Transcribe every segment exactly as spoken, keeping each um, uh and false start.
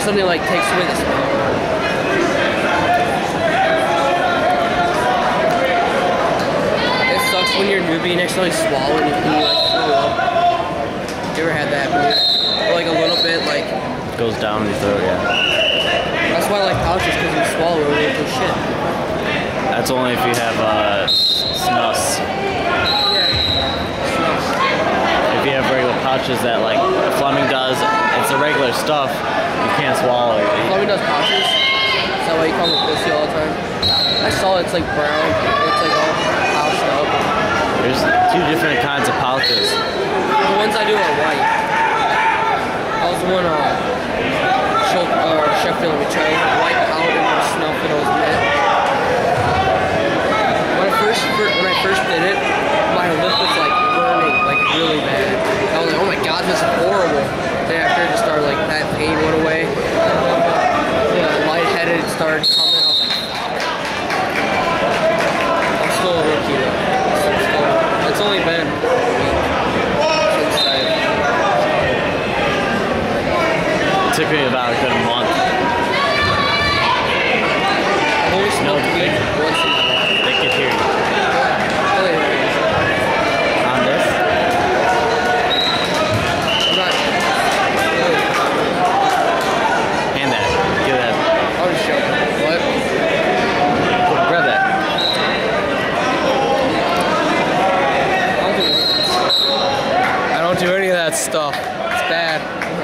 suddenly like takes away the smell. It sucks when you're a newbie and accidentally swallow and you, and you like throw up. You ever had that happen? Or like a little bit like goes down your throat, yeah. That's why I like pouches, because you swallow it with your shit. That's only if you have uh, snus. Yeah. Snus. If you have regular pouches that like Fleming does, it's the regular stuff, you can't swallow it. Fleming does pouches? Is that why you call me pussy all the time? I saw it's like brown, it's like all pouched up. There's two different kinds of pouches. The ones I do are white. That was the one uh, Sheffield we tried white powder and snuff and it was mint. When I first when I first did it, my lip was like burning, like really bad. I was like, oh my god, this is horrible. Then after it just started like that pain went away. Yeah, lightheaded started coming. I was like, fuck. I'm still a rookie though. It's, still, it's only been a week since I. It took me about a good month. No, they, they can hear you. On this? I'm not. Hand that. Give that. I'll just show you. What? Grab that. I don't do any of that stuff. It's bad.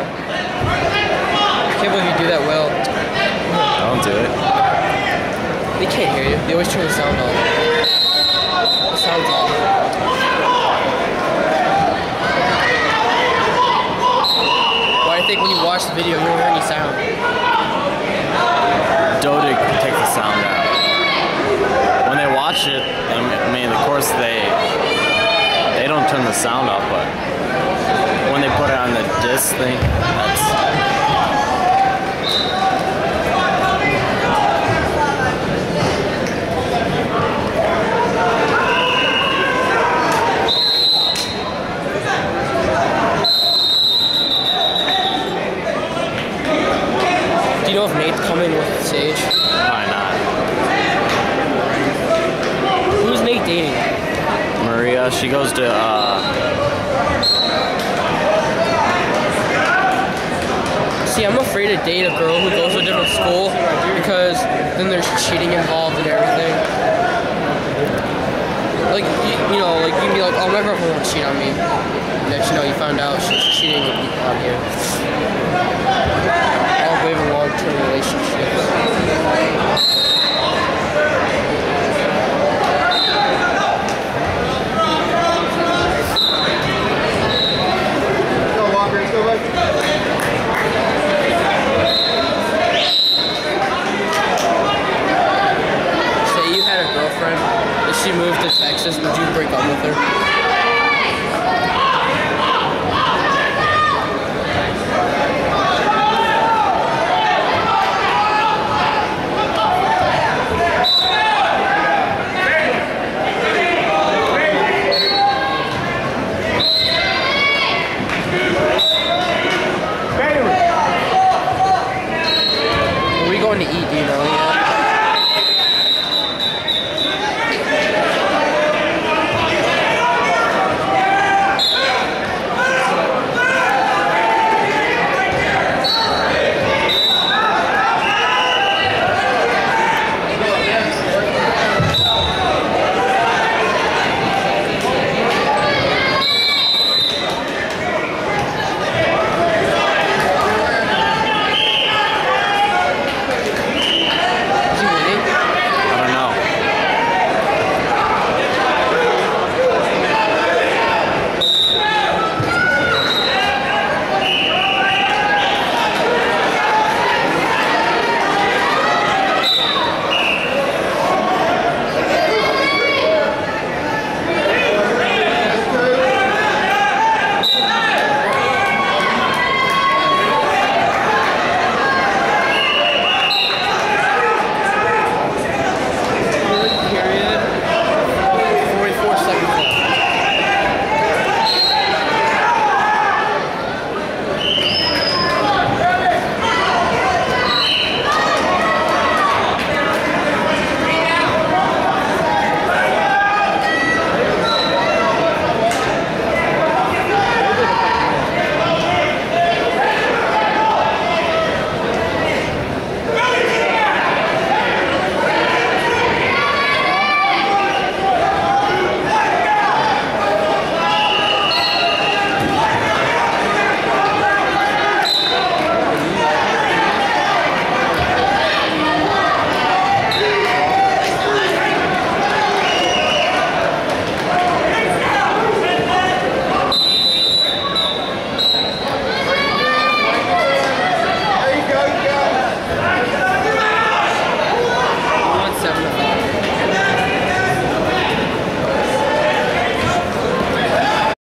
I can't believe you do that well. I don't do it. They can't hear you. They always turn the sound off. The sound's off. Why do you think when you watch the video you don't hear any sound? Dodig takes the sound out. When they watch it, I mean, of course they they don't turn the sound off, but when they put it on the disc thing, that's. Do you know if Nate's coming with Sage? Probably not. Who's Nate dating? Maria, she goes to, uh... See, I'm afraid to date a girl who goes to a different school because then there's cheating involved and everything. Like, you, you know, like, you can be like, oh, my girlfriend won't cheat on me. Next you know, you found out she's cheating on you. All we have a long-term relationship.